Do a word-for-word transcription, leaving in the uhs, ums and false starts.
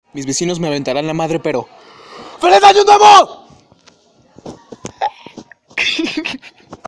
Mis vecinos me aventarán la madre, pero... ¡Feliz año nuevo!